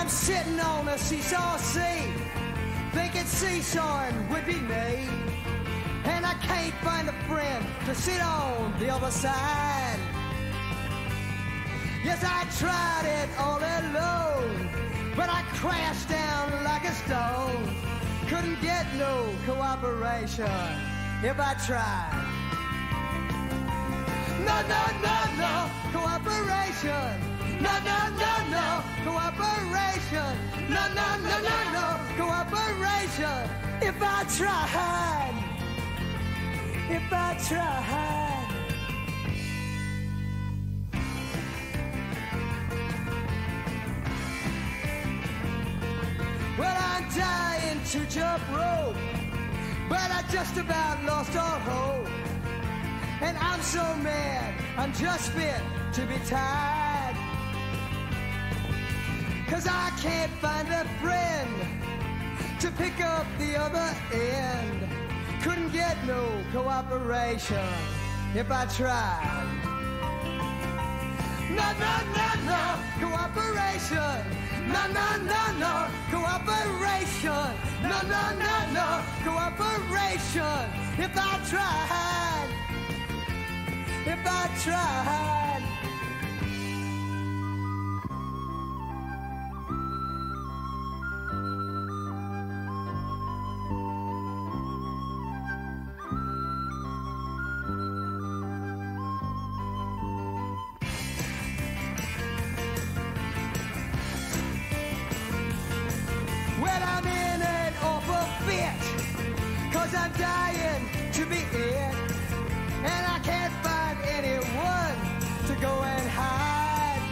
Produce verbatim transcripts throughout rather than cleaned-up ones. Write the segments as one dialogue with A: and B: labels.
A: sitting on a seesaw seat, thinking seesawing would be me. And I can't find a friend to sit on the other side. Yes, I tried it all alone, but I crashed down like a stone. Couldn't get no cooperation if I tried. No, no, no, no, cooperation. No, no, no, no, cooperation. No, no, no, no, no, cooperation. If I tried, if I tried. Well, I'm dying to jump rope, but I just about lost all hope. And I'm so mad, I'm just fit to be tied. Cause I can't find a friend to pick up the other end. Couldn't get no cooperation if I tried. No, no, no, no, cooperation. No, no, no, no, cooperation. No, no, no, no, cooperation. If I tried, if I tried. Well, I'm in an awful fit, cause I'm dying to be it. And I can't find anyone to go and hide.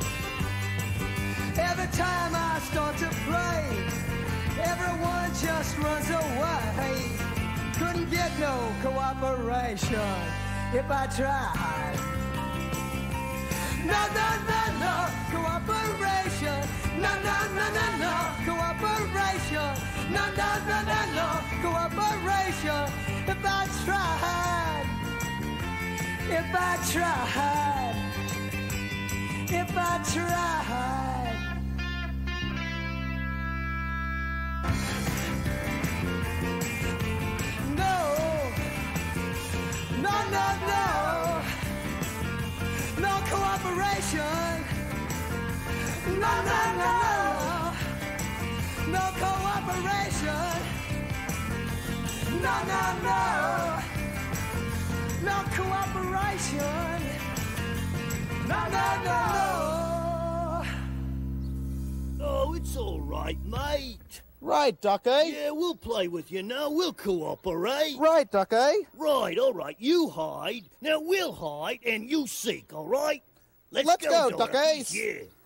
A: Every time I start to play, everyone just runs away. Couldn't get no cooperation if I tried. No, no, no, no, cooperation. No, no, no, no, no, cooperation. No, no, no, no, no, cooperation. If I tried, if I tried, if I tried. No, no, no, no, no cooperation. No, no, no, no cooperation. No, no, no, no cooperation. No, no, no.
B: Oh, it's all right, mate.
C: Right, Ducky.
B: Yeah, we'll play with you now. We'll cooperate.
C: Right, Ducky.
B: Right, all right. You hide. Now we'll hide and you seek, all right?
C: Let's go,
B: Dorothy.
C: Duckies.
B: Yeah.